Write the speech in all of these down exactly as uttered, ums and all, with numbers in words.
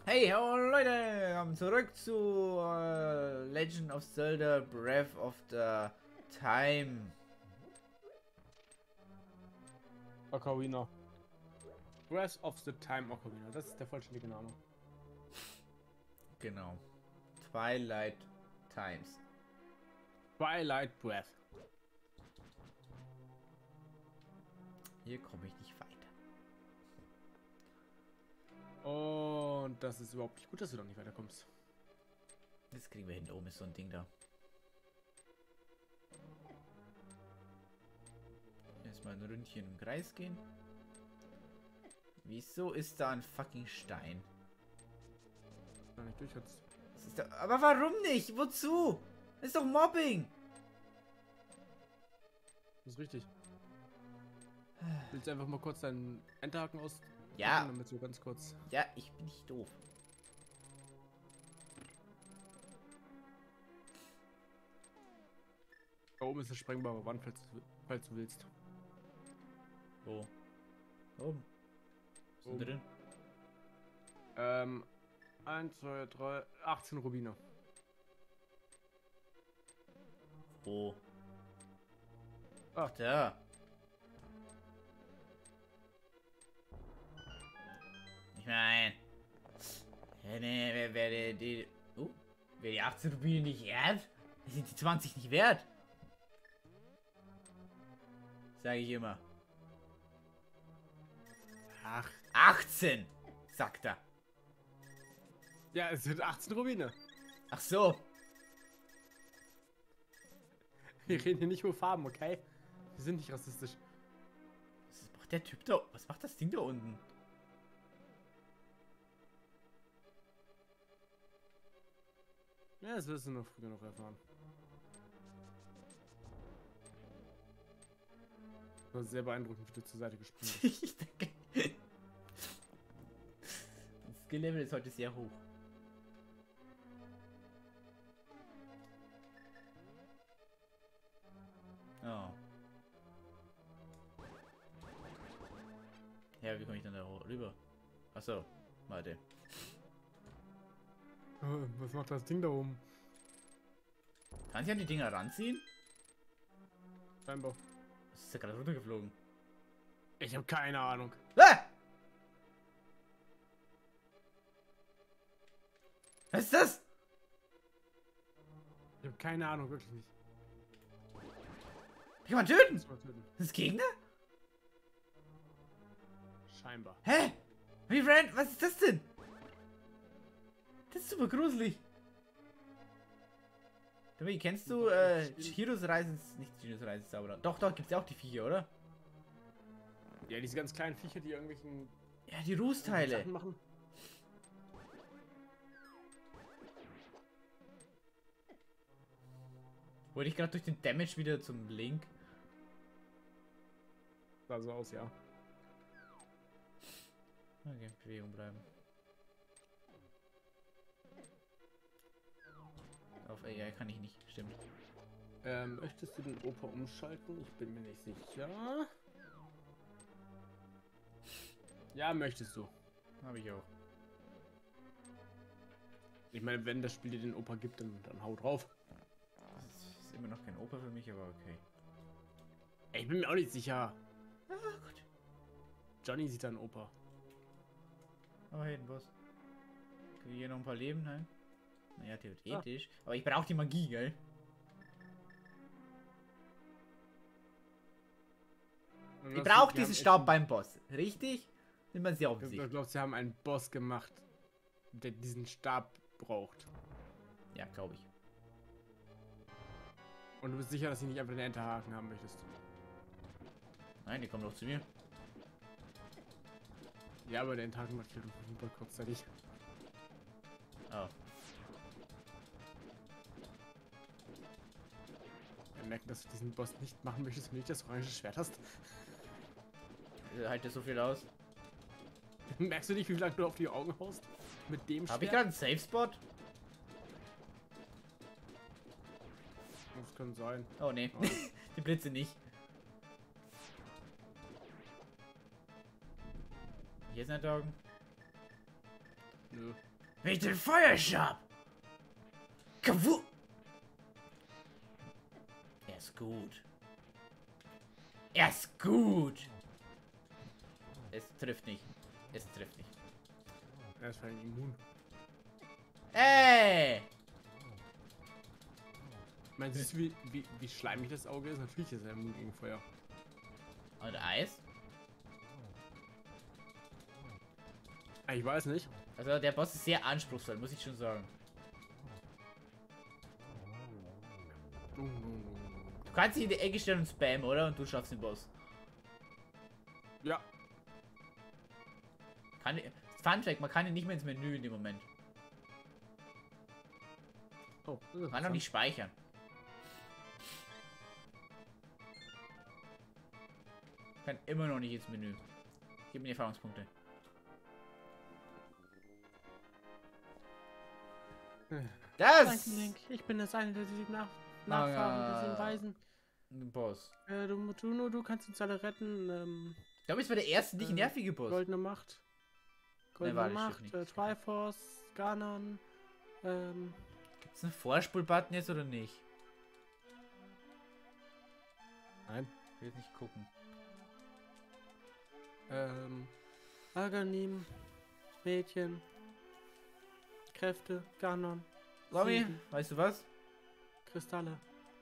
Hey, hallo Leute, willkommen zurück zu äh, Legend of Zelda Breath of the Time. Ocarina. Breath of the Time Ocarina, das ist der vollständige Name. Genau. Twilight Times. Twilight Breath. Hier komme ich nicht weiter. Und das ist überhaupt nicht gut, dass du da nicht weiterkommst. Das kriegen wir hin. Da oben ist so ein Ding da. Erstmal ein Ründchen im Kreis gehen. Wieso ist da ein fucking Stein? Da nicht durch jetzt. Das ist da, aber warum nicht? Wozu? Das ist doch Mobbing. Das ist richtig. Willst du einfach mal kurz deinen Enterhaken aus? Ja. Damit du ganz kurz. Ja, ich bin nicht doof. Da oben ist eine sprengbare Wand, falls, falls du willst. Wo? Oben. Was ist denn drin? Ähm, eins, zwei, drei, achtzehn Rubine. Wo? Ah. Ach, da. Ich meine, nee, wer, wer die, uh, wer die achtzehn Rubine nicht wert, sind die zwanzig nicht wert. Sage ich immer. Ach. achtzehn, sagt er. Ja, es sind achtzehn Rubine. Ach so. Wir reden hier nicht über Farben, okay? Wir sind nicht rassistisch. Was macht der Typ da? Was macht das Ding da unten? Ja, das wirst du noch früher noch erfahren. Das war sehr beeindruckend, wie du zur Seite gesprungen bist. Ich denke, das Skill-Level ist heute sehr hoch. Oh. Ja, wie komme ich denn da rüber? Achso, warte. Was macht das Ding da oben? Kann ich an die Dinger ranziehen? Scheinbar. Was ist da gerade runtergeflogen? Ich habe keine Ahnung. Ah! Was ist das? Ich habe keine Ahnung, wirklich nicht. Kann man töten? Muss man töten. Das ist Gegner? Scheinbar. Hä? Wie random? Was ist das denn? Das ist super gruselig. Domi, kennst du äh, Chihiros Reise ins... Nicht Chihiros Reise ins Zauberland. Doch, doch, gibt's ja auch die Viecher, oder? Ja, diese ganz kleinen Viecher, die irgendwelchen Ja, die Rußteile. Sachen machen. Wollte ich gerade durch den Damage wieder zum Link. Sah so aus, ja. Okay, Bewegung bleiben. Auf A I kann ich nicht, stimmt. Ähm, möchtest du den Opa umschalten? Ich bin mir nicht sicher. Ja, möchtest du. Habe ich auch. Ich meine, wenn das Spiel dir den Opa gibt, dann, dann hau drauf. Das ist immer noch kein Opa für mich, aber okay. Ich bin mir auch nicht sicher. Ah, gut. Johnny sieht dann Opa. Aber hey, Boss. Kriege ich hier noch ein paar Leben, nein? Naja, theoretisch. Ah. Aber ich brauche die Magie, gell? Ich brauche diesen Staub beim Boss. Richtig? Nimmt man sie auf sich. Ich glaube, sie haben einen Boss gemacht, der diesen Stab braucht. Ja, glaube ich. Und du bist sicher, dass sie nicht einfach den Enterhaken haben möchtest? Nein, die kommen doch zu mir. Ja, aber der Enterhaken macht hier super kurzzeitig. Oh. Wir merken, dass du diesen Boss nicht machen möchtest, wenn du nicht das orange Schwert hast. Halt das so viel aus. Merkst du nicht, wie lange du auf die Augen haust? Mit dem Schwert? Habe ich gerade einen Safe Spot? Das kann sein. Oh ne, Oh. die Blitze nicht. Hier ist ein Augen. Nö. Mit dem Feuerstab. Kawu. Er ist gut. Er ist gut. Es trifft nicht. Es trifft nicht. Er ist vor allem immun. Ey! Meinst du, wie, wie, wie schleimig das Auge ist? Natürlich ist er immun gegen Feuer. Und Eis? Ich weiß nicht. Also der Boss ist sehr anspruchsvoll, muss ich schon sagen. Du kannst dich in die Ecke stellen und spammen, oder? Und du schaffst den Boss. Ja. Kann, Fun Fact, man kann ihn nicht mehr ins Menü in dem Moment. Oh, Man kann auch nicht speichern. Kann immer noch nicht ins Menü. Gib mir die Erfahrungspunkte. Das! Danke, Link. Ich bin das eine der sieben Nach Ah, Nachfahren ja. der sieben Weisen. Ein Boss. Äh, du, du, nur du kannst uns alle retten. Ähm, Ich glaube, es war der erste nicht äh, nervige Boss. Goldene Macht. Goldene warte, Macht, stimmt äh, nicht. Triforce, Ganon. Ähm, Gibt es einen Vorspul-Button jetzt oder nicht? Nein. Ich will jetzt nicht gucken. ähm, Aganim, Mädchen, Kräfte, Ganon, Romy, Siegen, weißt du was? Kristalle.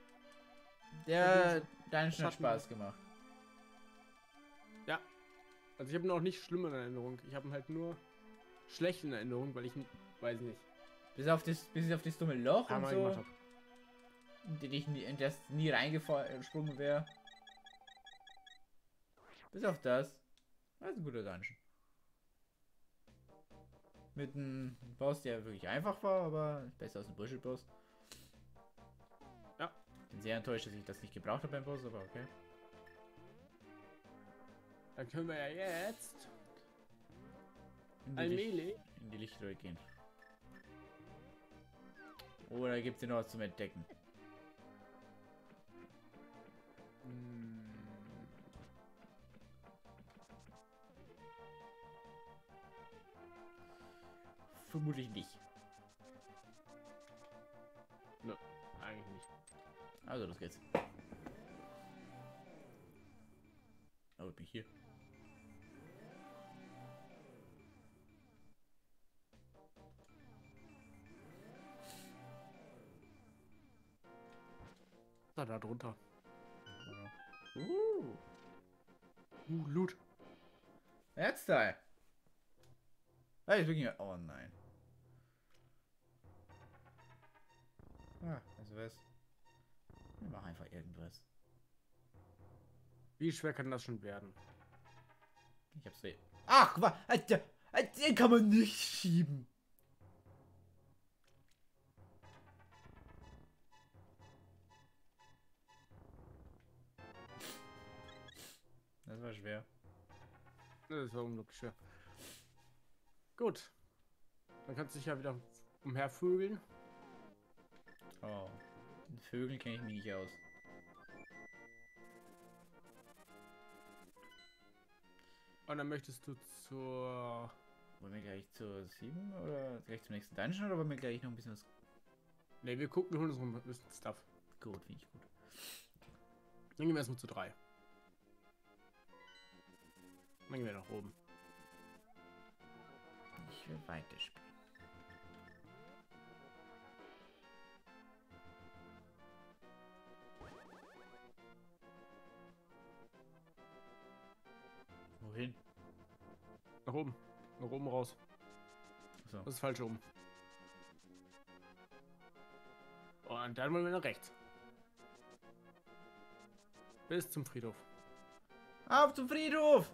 Der deinen schon hat Schatten. Spaß gemacht. Ja. Also ich habe ihn auch nicht schlimm in Erinnerung. Ich habe ihn halt nur schlecht in Erinnerung, weil ich ihn, weiß nicht, Bis auf das, bis auf das dumme Loch und einmal gemacht so, habe. in den ich nie, in das nie reingesprungen wäre. Bis auf das. Das ist ein guter Dungeon. Mit einem Boss, der wirklich einfach war, aber besser als ein Bullshit-Boss. Ja. Bin sehr enttäuscht, dass ich das nicht gebraucht habe beim Boss, aber okay. Dann können wir ja jetzt In die, Licht, allmählich. in die Lichtröhre gehen. Oder gibt es hier noch was zum Entdecken? Hm, Vermutlich nicht. ne, eigentlich nicht. Also, los geht's. Oh, ich bin hier. Da, da drunter. Uh. Uh, Loot. Herzteil. Hey, ich bin hier. Oh nein. Ah, also was? Wir machen einfach irgendwas. Wie schwer kann das schon werden? Ich hab's weh. Ach, was? Alter, den kann man nicht schieben. Das war schwer. Das war unglaublich schwer. Gut. Dann kannst du dich ja wieder umhervögeln. Oh. Mit Vögeln kenne ich mich nicht aus. Und dann möchtest du zur... Wollen wir gleich zur sieben oder gleich zum nächsten Dungeon oder wollen wir gleich noch ein bisschen was... Ne, wir gucken, wir holen uns noch ein bisschen Stuff. Gut, finde ich gut. Dann gehen wir erstmal zu drei. Dann gehen wir nach oben. Ich will weiterspielen. Wohin? Nach oben. Nach oben raus. Achso. Das ist falsch oben. Und dann wollen wir nach rechts. Bis zum Friedhof. Auf zum Friedhof!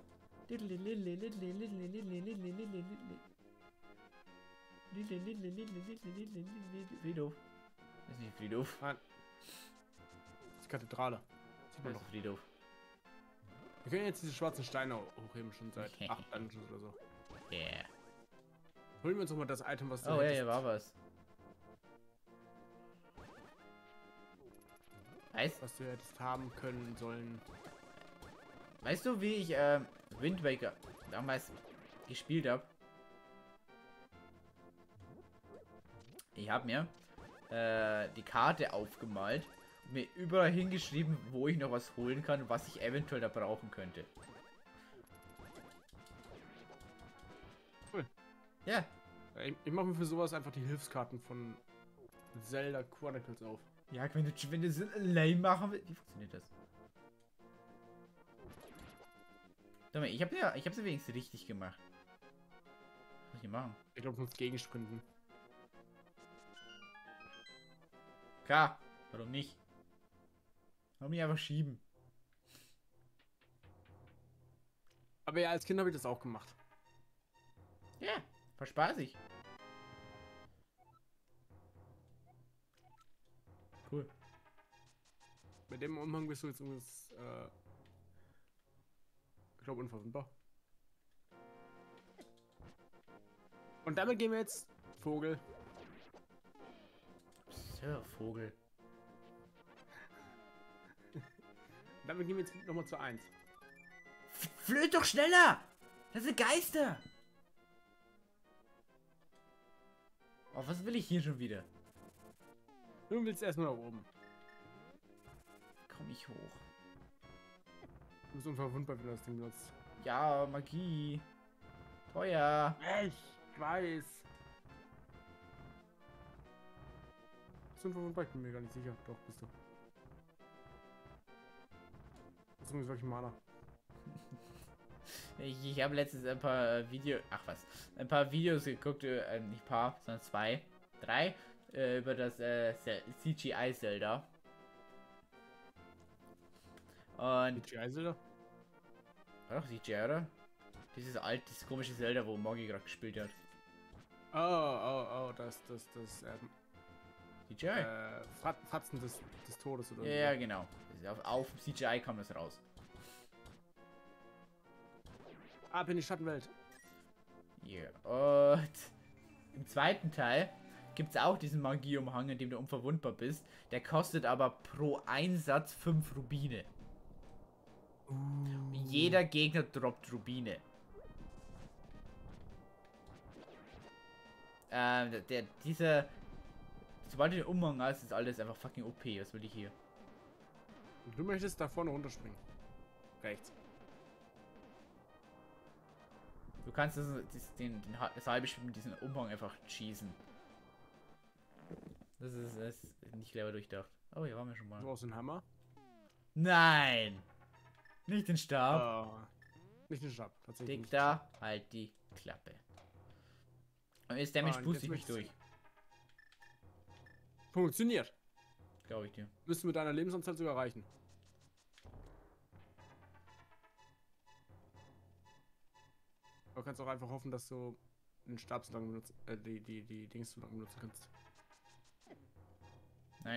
Friedhof. Das ist nicht Friedhof. Nein. Das ist die Kathedrale. Sieht man Das noch. ist Friedhof. Wir können jetzt diese schwarzen Steine hochheben, schon seit acht Dungeons oder so. Yeah. Holen wir uns noch mal das Item, was du Oh ja, hättest. hier war was. Weißt, Was du hättest haben können sollen. weißt du, wie ich ähm, Wind Waker damals gespielt habe? Ich habe mir äh, die Karte aufgemalt und mir überall hingeschrieben, wo ich noch was holen kann und was ich eventuell da brauchen könnte. Cool. Ja. Ich, ich mache mir für sowas einfach die Hilfskarten von Zelda Chronicles auf. Ja, wenn du, wenn du so lame machen willst. Wie funktioniert das? Mal, ich habe ja, ich habe es wenigstens richtig gemacht. Was soll ich hier machen? Ich glaube, du musst gegensprinten. Klar, warum nicht? Warum nicht einfach schieben? Aber ja, als Kind habe ich das auch gemacht. Ja, war spaßig. Cool. Bei dem Umhang bist du jetzt übrigens, äh, ich glaube, unverwundbar. Und damit gehen wir jetzt Vogel. Sir, Vogel. Damit gehen wir jetzt nochmal zu eins. Flöht doch schneller! Das sind Geister! Oh, was will ich hier schon wieder? Du willst erstmal nach oben. Komm ich hoch. Du bist unverwundbar, wenn du das Ding benutzt. Ja, Magie. Teuer. Ich weiß. Bist du unverwundbar? Ich bin mir gar nicht sicher. Doch, bist du. Das ist übrigens wirklich Mana. Ich, ich habe letztens ein paar Videos, ach was, ein paar Videos geguckt, äh, nicht ein paar, sondern zwei, drei, äh, über das äh, C G I Zelda. Und... C G I Zelda? War doch C G I, oder? Dieses alte, dieses komische Zelda, wo Moggy gerade gespielt hat. Oh, oh, oh, das, das, das, ähm, C G I? äh, Frat Fratzen des, des Todes oder Ja, so. ja, genau. Auf, auf C G I kam das raus. Ab in die Schattenwelt. Ja, yeah. Und im zweiten Teil gibt es auch diesen Magieumhang, in dem du unverwundbar bist. Der kostet aber pro Einsatz fünf Rubine. Uh. Jeder Gegner droppt Rubine. Ähm, der, der, dieser... Sobald du den Umhang hast, ist alles einfach fucking O P. Was will ich hier? Du möchtest da vorne runterspringen. Rechts. Du kannst das, das, den, den, das halbe Spiel mit diesem Umhang einfach schießen. Das ist, das ist nicht clever durchdacht. Oh, hier waren wir schon mal. Du brauchst einen Hammer. Nein! Nicht den Stab. Uh, nicht den Stab, tatsächlich. Dick da, halt die Klappe. Und jetzt Damage Ah, und boost jetzt ich mich möchtest- durch. Funktioniert. Glaube ich dir. Müsst du mit deiner Lebensanzahl sogar erreichen. Aber du kannst auch einfach hoffen, dass du den Stab so lange benutzen, äh, die, die, die Dings so lange benutzen kannst. Nein.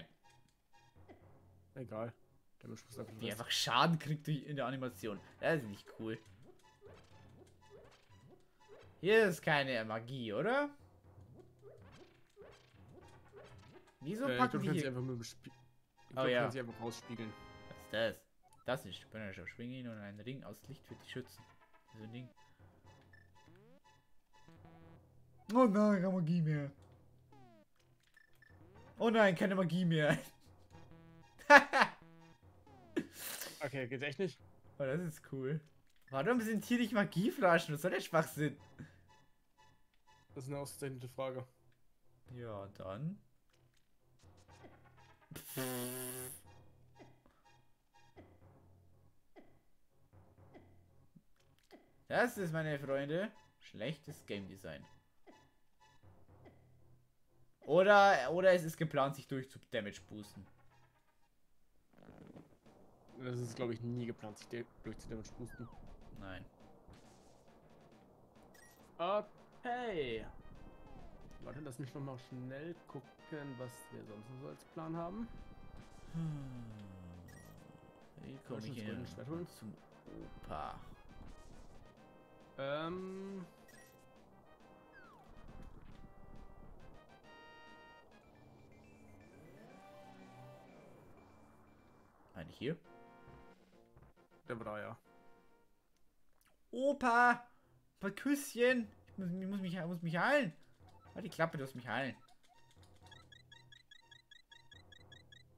Egal. Der Mensch muss einfach Wie fest. einfach Schaden kriegt durch in der Animation. Das ist nicht cool. Hier ist keine Magie, oder? Wieso Äh, ich packen glaub, die du kannst sie hier... einfach nur bespie- Ich Oh glaub, du ja. kannst sie einfach rausspiegeln. Was ist das? Das ist Spinnerschaft. Schwingen und ein Ring aus Licht für die Schützen. So ein Ding. Oh nein, keine Magie mehr. Oh nein, keine Magie mehr. Okay, geht echt nicht? Oh, das ist cool. Warum sind hier nicht Magieflaschen? Was soll der Schwachsinn? Das ist eine ausgezeichnete Frage. Ja, dann. Das ist, meine Freunde, schlechtes Game Design. Oder, oder es ist geplant, sich durch zu Damage boosten. Das ist, glaube ich, nie geplant, sich durch zu Damage boosten. Nein. Okay. Warte, lass mich noch mal schnell gucken, was wir sonst noch so als Plan haben. Wie komme Soll ich ich hier uns Schwert holen? zum Opa? Ähm. Eigentlich hier? Der war da, ja. Opa! Ein paar Küsschen! Ich muss, ich muss, mich, ich muss mich heilen! Halt die Klappe, du musst mich heilen.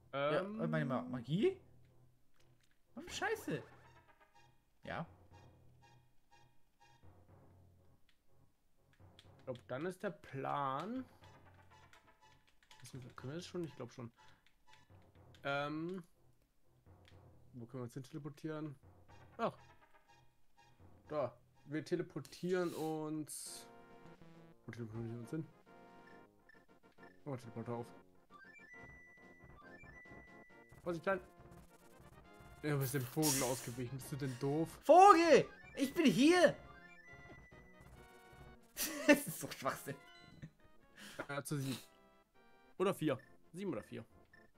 Ja, Ähm, äh, meine Ma Magie? Oh, Scheiße. Ja. Ich glaube, dann ist der Plan. Können wir das schon? Ich glaube schon. Ähm. Wo können wir uns hin teleportieren? Ach. Da. Wir teleportieren uns. Wo teleportieren wir uns hin? Oh, Teleporter auf. Vorsicht, klein. Ja, du bist dem Vogel ausgewichen. Bist du denn doof? Vogel! Ich bin hier! Das ist so Schwachsinn. Ja, zu sieben. Oder vier. Sieben oder vier.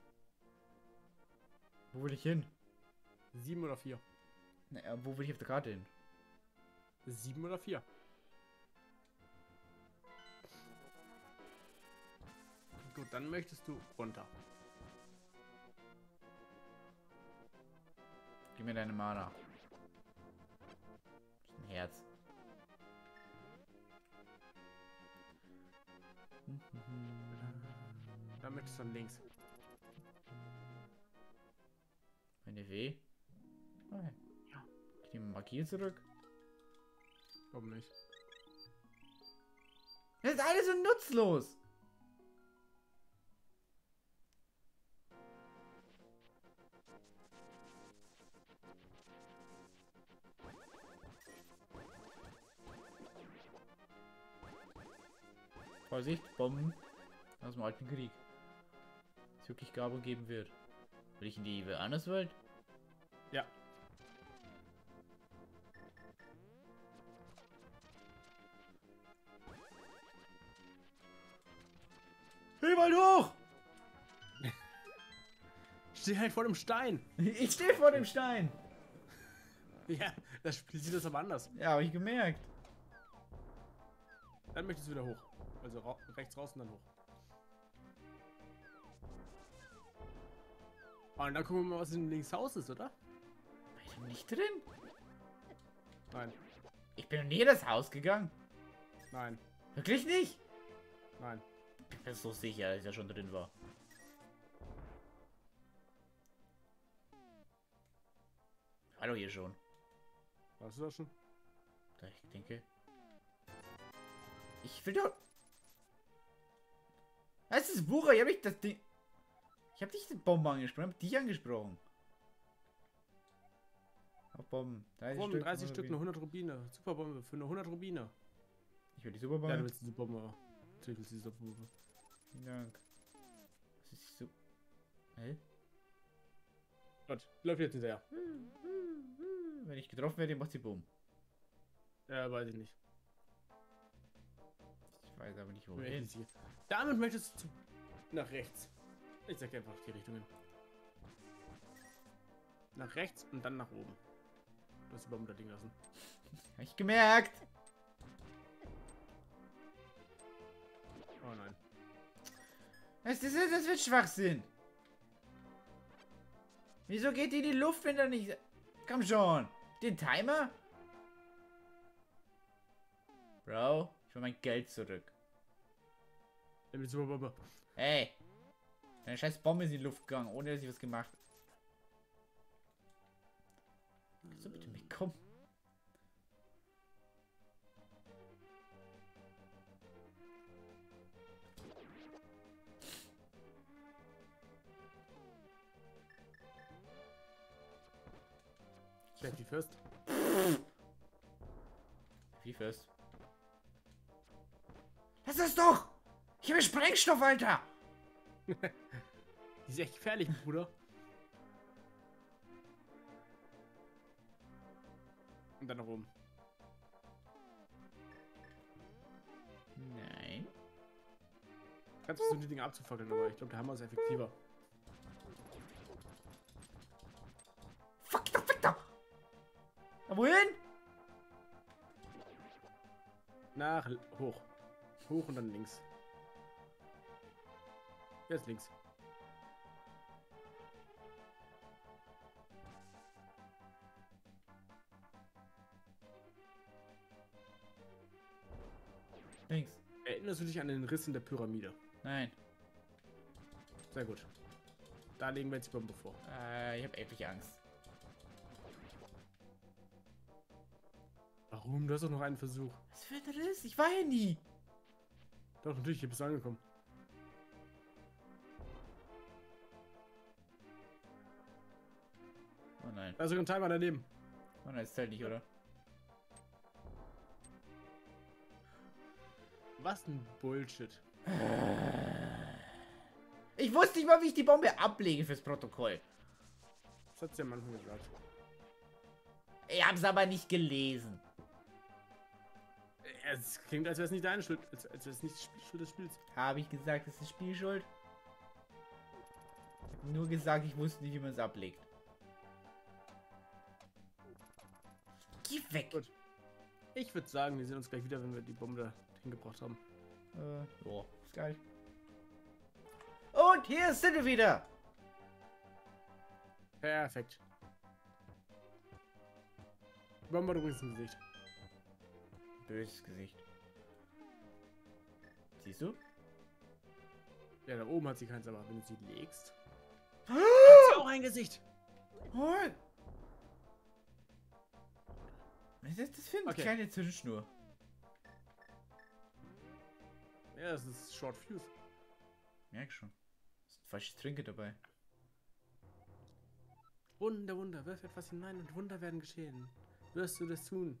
Wo will ich hin? Sieben oder vier. Naja, wo will ich auf der Karte hin? Sieben oder vier. Gut, dann möchtest du runter. Gib mir deine Mana. Das ist ein Herz. Dann möchtest du dann links. Meine W? Nein. Ja. Ich nehme Magie zurück. Warum nicht? Das ist alles so nutzlos. Vorsicht, Bomben aus dem alten Krieg. Es wirklich Gabo geben wird. Will ich in die Anderswelt? Ja. Hey, mal hoch! Steh halt vor dem Stein. Ich stehe vor dem Stein. Ja, das Spiel sieht das aber anders. Ja, habe ich gemerkt. Dann möchtest du wieder hoch. Also ra rechts raus und dann hoch. Ah, und dann gucken wir mal, was in dem Linkshaus ist, oder? Bin ich nicht drin? Nein. Ich bin noch nie in das Haus gegangen. Nein. Wirklich nicht? Nein. Ich bin so sicher, dass ich da schon drin war. Hallo hier schon. Warst du das schon? Ich denke. Ich will doch. Das ist Wucher, ich hab nicht das Ding. Ich hab nicht den Bomben angesprochen, ich hab dich angesprochen. Auch Bomben. dreißig Bomben, Stück, dreißig Stück, eine hundert hundert Rubine. Superbombe für eine hundert Rubine. Rubine. Ich will die Superbombe. Ja, du willst diese Bombe. Natürlich willst du diese Bombe. Vielen Dank. Was ist so. Hä? Gott, läuft jetzt hinterher. Wenn ich getroffen werde, macht sie Boom. Ja, weiß ich nicht. Ich weiß aber nicht, Wer wohin. ist hier? Damit möchtest du zu nach rechts. Ich sag dir einfach die Richtungen. Nach rechts und dann nach oben. Du hast die Bombe da liegen lassen. Hab ich gemerkt. Oh nein. Das, ist, das wird Schwachsinn. Wieso geht die in die Luft, wenn da nicht... Komm schon. Den Timer? Bro, ich will mein Geld zurück. Nimm die Superbombe. Hey. Deine scheiß Bombe ist in die Luft gegangen, ohne dass ich was gemacht habe. Kannst du bitte mitkommen? Safety first. Wie first? Lass das doch! Ich habe Sprengstoff, Alter! Die ist echt gefährlich, Bruder. Und dann nach oben. Nein. Kannst versuchen, die Dinge abzufackeln, aber ich glaube, der Hammer ist effektiver. Fuck doch, fuck doch! Na, wohin? Nach hoch. Hoch und dann links. Jetzt links. Links. Erinnerst du dich an den Riss in der Pyramide? Nein. Sehr gut. Da legen wir jetzt die Bombe vor. Äh, ich habe wirklich Angst. Warum? Du hast doch noch einen Versuch. Was für ein Riss? Ich war ja nie. Doch, natürlich, hier bist du angekommen. Oh nein. Also ein Timer daneben. Oh nein, das zählt nicht, oder? Was ein Bullshit. Ich wusste nicht mal, wie ich die Bombe ablege fürs Protokoll. Das hat sie am Anfang gesagt. Ich hab's aber nicht gelesen. Es klingt, als wäre es nicht deine Schuld, als, als wäre es nicht die Schuld des Spiels. Habe ich gesagt, das ist Spielschuld? Ich hab nur gesagt, ich wusste nicht, wie man es ablegt. Geh weg! Gut. Ich würde sagen, wir sehen uns gleich wieder, wenn wir die Bombe da hingebracht haben. Äh, oh, ist geil. Und hier sind wir wieder! Perfekt. Die Bombe hat übrigens im Gesicht. Böses Gesicht. Siehst du? Ja, da oben hat sie keins, aber wenn du sie legst. Ah! Hat sie auch ein Gesicht! Oh. Was ist das für eine Okay. kleine Zündschnur? Ja, das ist Short Fuse. Merk schon. Ist ein falsches Trinke dabei. Wunder, Wunder, wirf etwas hinein und Wunder werden geschehen. Wirst du das tun?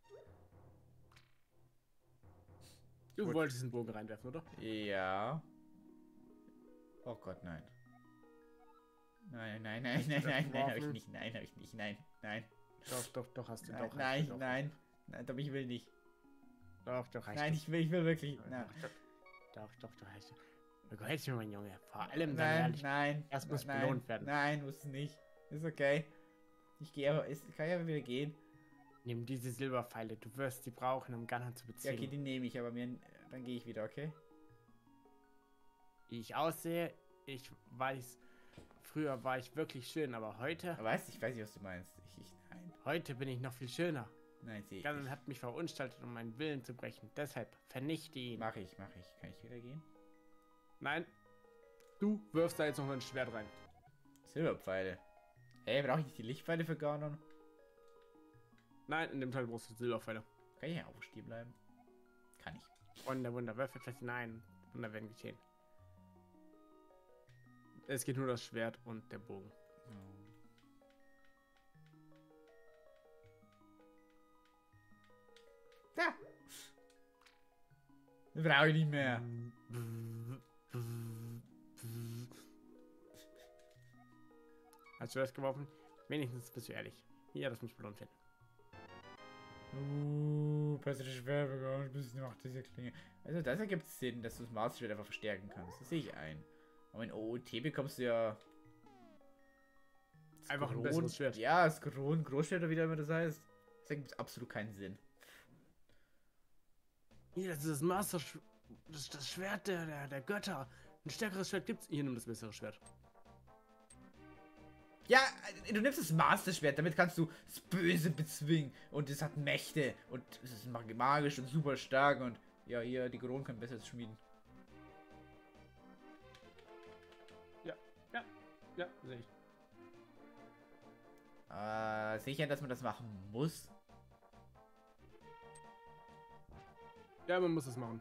Du Gut. wolltest den Bogen reinwerfen, oder? Ja. Oh Gott, nein. Nein, nein, nein, nein, nein, nein, hab ich nicht, nein, hab ich nicht, nein, nein. Doch, doch, doch, hast du. Nein, doch, hast nein, du, doch. nein, nein, doch, ich will nicht. Doch, doch, hast Nein, du. ich will, ich will wirklich. Doch, Nein, doch, doch, doch, hast du. Du gehörst mir, mein Junge. Vor allem dann nein, ehrlich. nein. Erst muss nein, belohnt werden. Nein, muss es nicht. Ist okay. Ich gehe aber, ist, kann ja wieder gehen. Nimm diese Silberpfeile, du wirst sie brauchen, um Gunner zu Ja, bezwingen. okay, die nehme ich, aber mir, dann gehe ich wieder, okay? Wie ich aussehe, ich weiß, früher war ich wirklich schön, aber heute, Aber weißt du, ich weiß nicht, was du meinst. Ich, ich, nein, heute bin ich noch viel schöner. nein, sehe ich Gunner nicht. hat mich verunstaltet, um meinen Willen zu brechen. Deshalb vernichte ihn. Mach ich, mach ich. Kann ich wieder gehen? Nein, du wirfst da jetzt noch ein Schwert rein. Silberpfeile. Hey, brauche ich nicht die Lichtpfeile für Ganon? Nein, in dem Teil brauchst du Silberpfeile. Kann ich ja auch stehen bleiben? Kann ich. Wunder, Wunder, wirf etwas hinein. Wunder werden geschehen. Es geht nur das Schwert und der Bogen. Da! Brauche ich nicht mehr. Hast du das geworfen? Wenigstens bist du ehrlich. Hier, das muss belohnt werden. Uh, bessere Schwerbegaben, bis macht diese Klinge. Also das ergibt Sinn, dass du das Master Schwert einfach verstärken kannst. Das sehe ich ein. Aber in O O T bekommst du ja das Einfach ein Gron- besseres Schwert. Ja, das Kron, Großschwert oder wie immer das heißt. Das ergibt absolut keinen Sinn. Hier, das ist das Master Sch das, das Schwert der, der, der Götter. Ein stärkeres Schwert gibt's. Hier, nimm das bessere Schwert. Ja, du nimmst das Master Schwert, damit kannst du das Böse bezwingen. Und es hat Mächte. Und es ist mag- magisch und super stark. Und ja, hier, die Kronen können besser schmieden. Ja, ja, ja, sehe ich. Äh, sicher, dass man das machen muss? Ja, man muss es machen.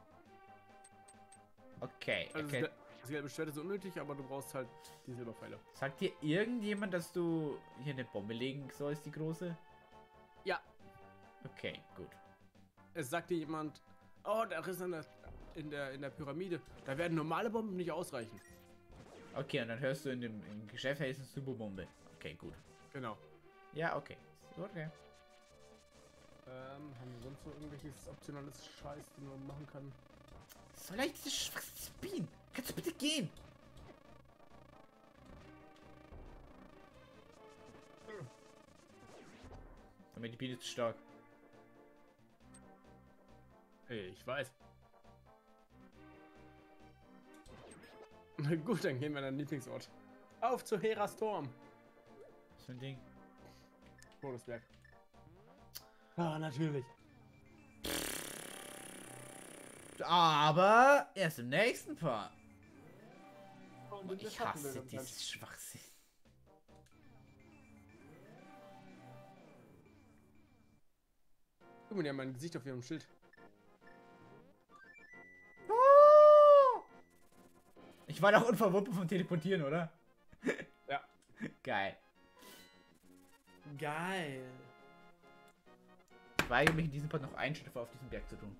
Okay, Also okay. das, das gelbe Schwert ist unnötig, aber du brauchst halt die Silberpfeile. Sagt dir irgendjemand, dass du hier eine Bombe legen sollst, die große? Ja. Okay, gut. Es sagt dir jemand, oh, da ist in der, in der, in der Pyramide. Da werden normale Bomben nicht ausreichen. Okay, und dann hörst du in dem im Geschäft, hey, ist eine Superbombe. Okay, gut. Genau. Ja, okay. Okay. Ähm, haben wir sonst noch irgendwelches optionales Scheiß, den man machen kann? Soll ich diese schwachste Spin? Kannst du bitte gehen? Damit die Biene ist stark. Hey, ich weiß. Na gut, dann gehen wir an deinen Lieblingsort. Auf zu Heras Turm. So ein Ding. Todesberg. Ah, natürlich. Aber erst im nächsten Part. Oh und den wir Ich schaffen hasse wir dann. dieses Schwachsinn. Guck mal, die haben mein Gesicht auf ihrem Schild. Ich war doch unverwundbar vom Teleportieren, oder? Ja. Geil. Geil. Ich weigere mich in diesem Part noch einen Schritt auf diesen Berg zu tun.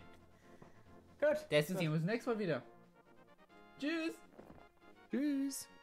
Gut. Der ist uns das nächste Mal wieder. Tschüss. Tschüss.